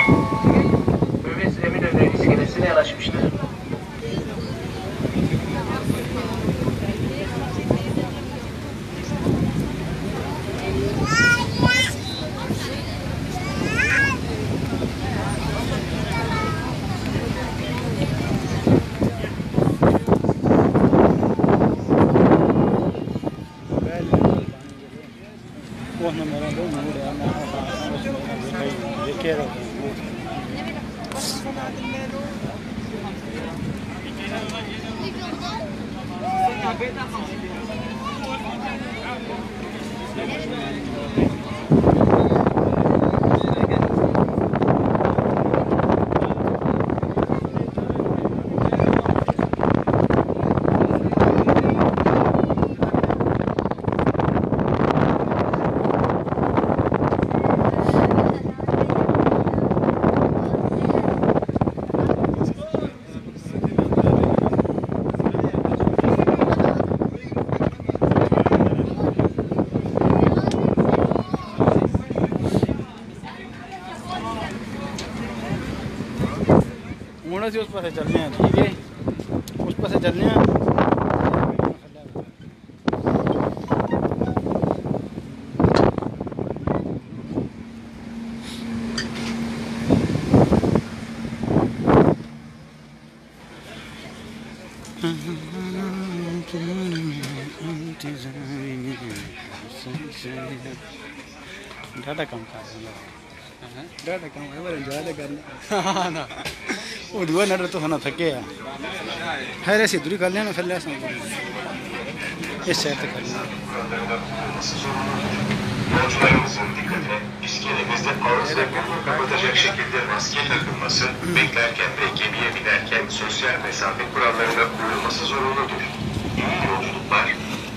Müviz Eminönü iskelesine yanaşmıştır. मुड़ा से उस पास चलने हैं, ठीक है, उस पास चलने हैं। ज़्यादा कम कर ज़्यादा कम है बड़े ज़्यादा करने हाँ ना वो दुआ नडर तो होना थके है ऐसे दूरी कर लेना फिर ले सकते इस शहर तक करना Yolcularımızın dikkatine iskelemizde ağız ve burnu kapatacak şekilde maske takılması, beklerken ve gemiye binerken sosyal mesafe kurallarına uyulması zorunludur. İyi yolculuklar.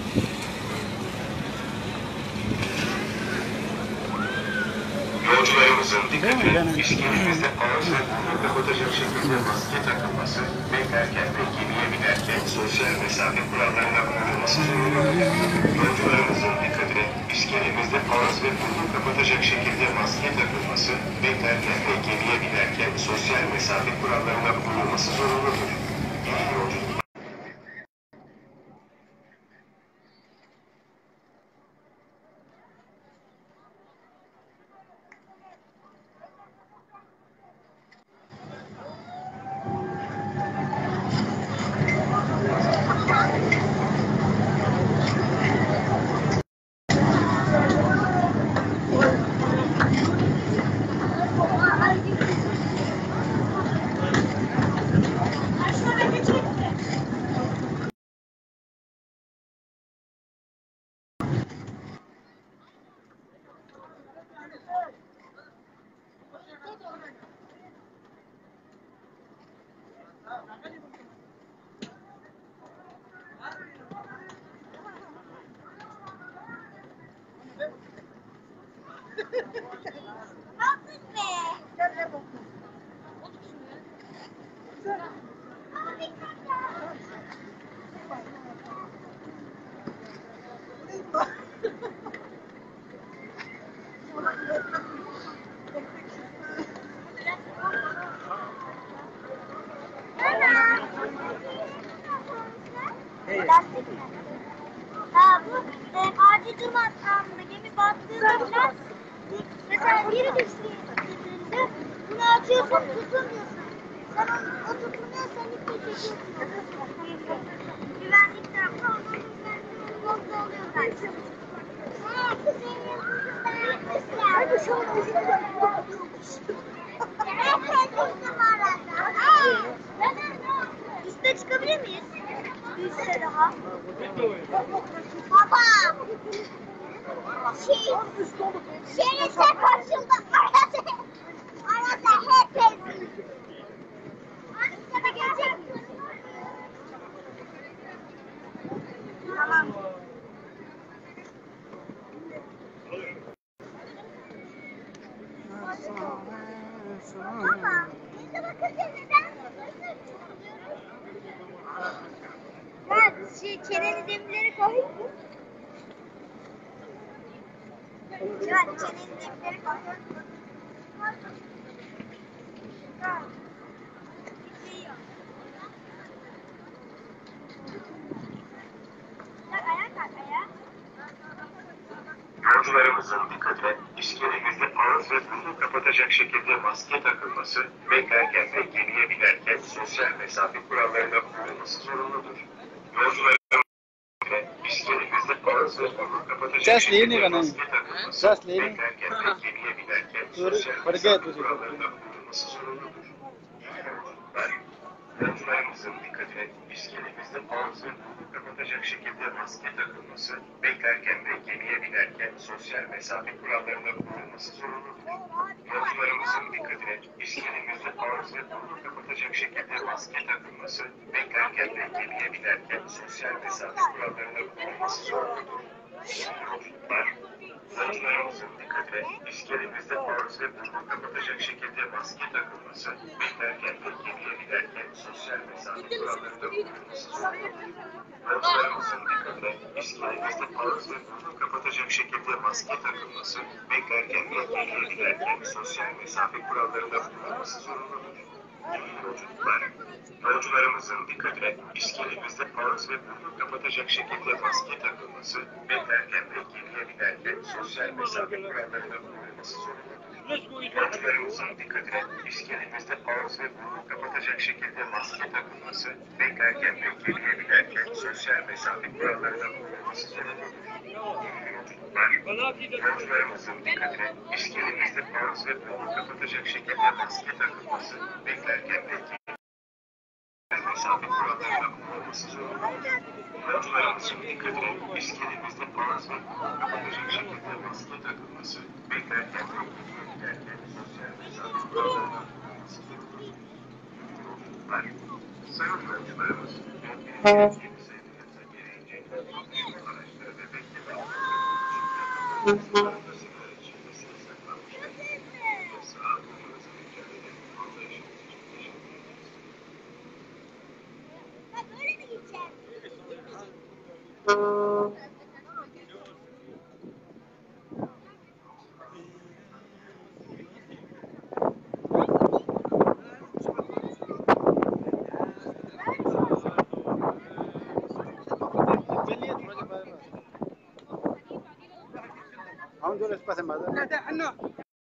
Yolcularımızın dikkatine iskelemizde ağız ve burnu kapatacak şekilde maske takılması, beklerken ve gemiye binerken sosyal mesafe kurallarına uyulması zorunludur. Yolcularımızın dikkatine iskelemizde ağız ve burnu kapatacak şekilde maske takılması, beklerken ve gemiye binerken sosyal mesafe kurallarına uyulması zorunludur. İyi yolculuklar. Acil durum anında gemi battığında falan mesela biri düştüğünde bunu açıyorsun tutamıyorsun. Sen o tutunuyorsan iple çekiyorsun. Güvenlik tarafı onun yolda oluyor zaten. Senin yüzünden yapmışlar. Hadi şu an üste çıkabilir miyiz? Üste daha. Baba! Şerite koşuldu. Arada hep ezildi. Sana gelecek misin? Tamam. Baba, bize bakınca neden? Çeneni demirleri koy. Çeneni demirleri koy. Yolcularımızın dikkatine iskelemizde ağız ve burnu kapatacak şekilde maske takılması, beklerken ve gemiye binerken sosyal mesafe kurallarına uyulması zorunludur. Yolcularımızın iskelemizde ağız ve burnu kapatacak Ses değil mi şekilde bana? maske takılması, Ses değil mi? beklerken ve gemiye binerken Dur, sosyal fark mesafe etmeyecek. kurallarına uyulması zorunludur. Yolcularımızın dikkatine iskelemizde ağız ve burnu kapatacak şekilde maske takılması, beklerken ve gemiye binerken sosyal mesafe kurallarına uyulması zorunludur. Yolcularımızın dikkatine iskelemizde ağız ve burnu kapatacak şekilde maske takılması, beklerken ve gemiye binerken sosyal mesafe kurallarına uyulması zorunludur. Yolcularımızın dikkatine iskelemizde ağız ve burnu kapatacak şekilde maske takılması, beklerken ve gemiye giderken sosyal mesafe kurallarına uyulması zorunludur. Yolcularımızın dikkatine iskelemizde ağız ve burnu kapatacak şekilde maske takılması, beklerken ve gemiye giderken sosyal mesafe kurallarına uyulması zorunludur. Yolcularımızın dikkatine iskelemizde ağız ve burnu kapatacak şekilde maske takılması, beklerken ve gemiye binerken sosyal mesafe kurallarına uyulması zorunludur. Yolcularımızın dikkatine iskelemizde ağız ve burnu kapatacak şekilde maske takılması, beklerken ve gemiye binerken sosyal mesafe kurallarına uyulması zorunludur. Yolcularımızın dikkatine iskelemizde ağız ve burnu kapatacak şekilde maske takılması, beklerken ve mesafe kurallarına uyulması zorunludur. Yolcularımızın dikkatine iskelemizde ağız ve burnu kapatacak şekilde maske takılması, beklerken ve gemiye giderken sosyal mesafe kurallarına uyulması zorunludur. Sayın yolcularımız, yolcularımız yeni sayılarınıza gereğince yolculuk araçları ve bekleme alanlarında sigara içilmesi yasaklanmıştır. Yasağa uymanızı rica ederim. Anlayışınız için teşekkür ederiz. Ha böyle mi gideceğiz? हम जो इस पास है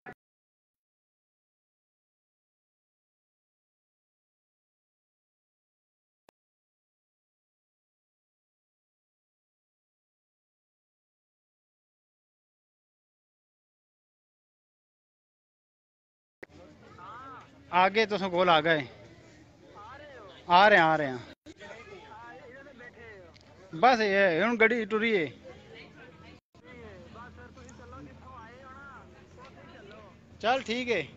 आगे तो कोल आ गए आ रहे हैं बस ये हूँ गड्डी टुरी है चल ठीक है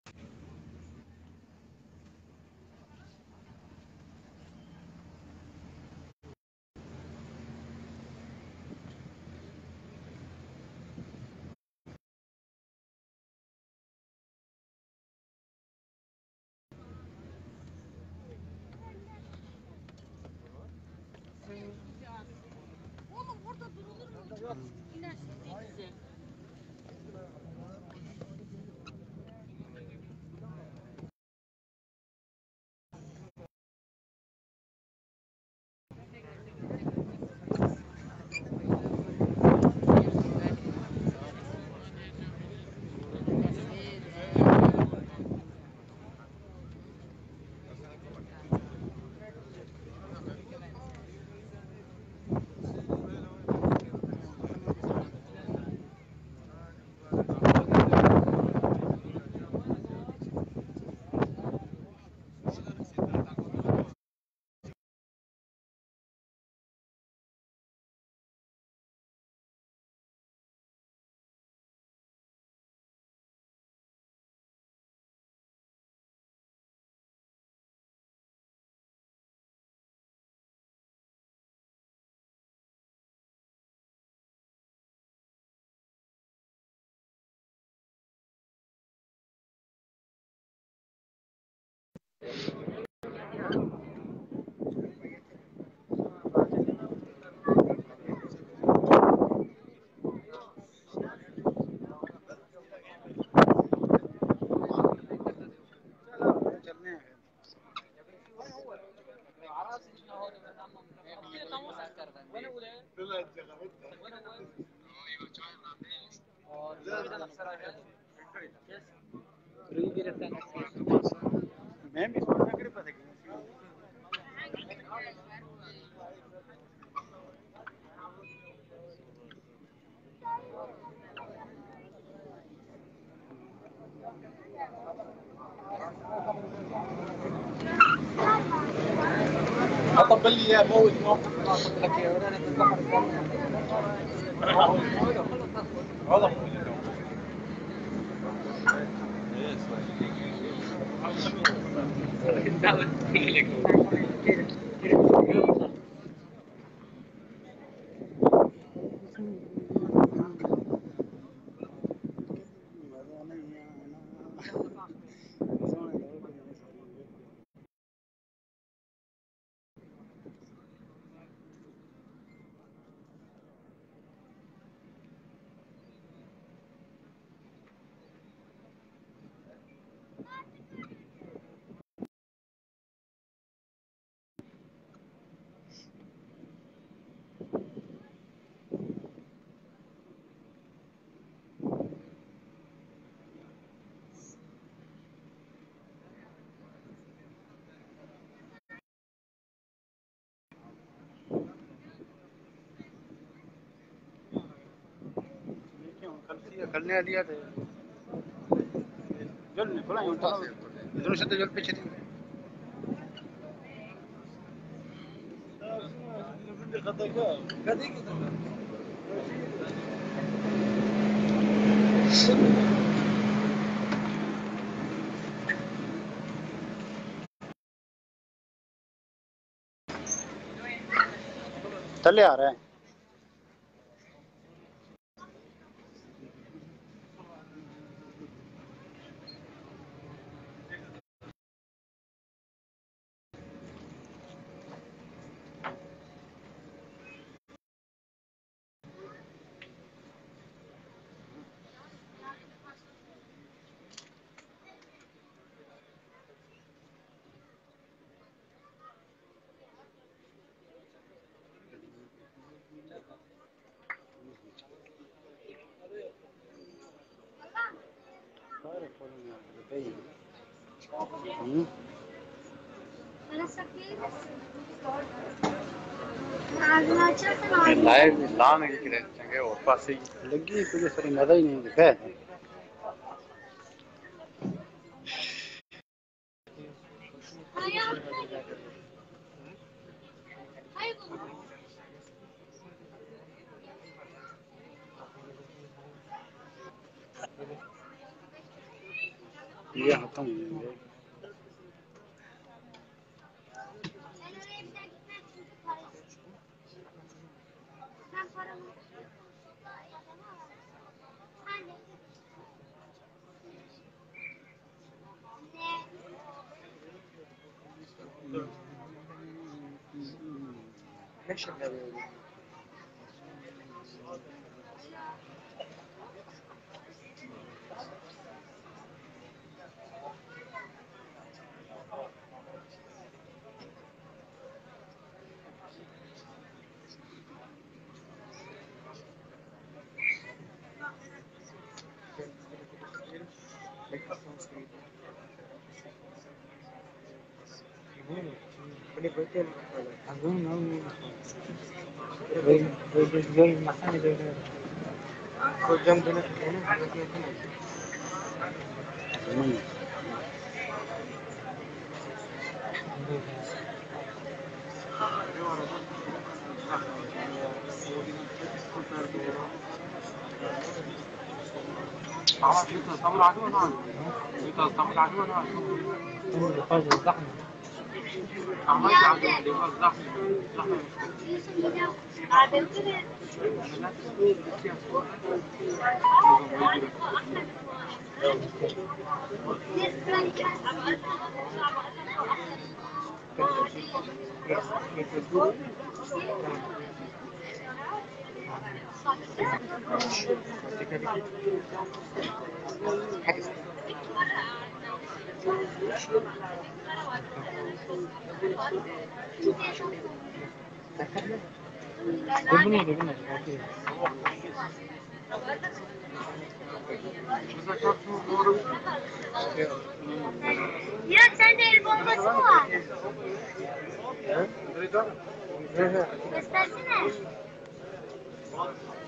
Oğlum orada durulur mu? Yok. İnersin. चलने मैं भी सोच रहा पता कि اطبل لي اياه موت لك يا ولد करने लिया थे जल निकला इधर से तो जल पीछे थी तले आ रहा है लाने के लिए चंगे और पास ही लगी तुझे सर मजा ही नहीं दिखा ये खत्म हो गया ليش Ya sende el bombası mı var? Göstersene.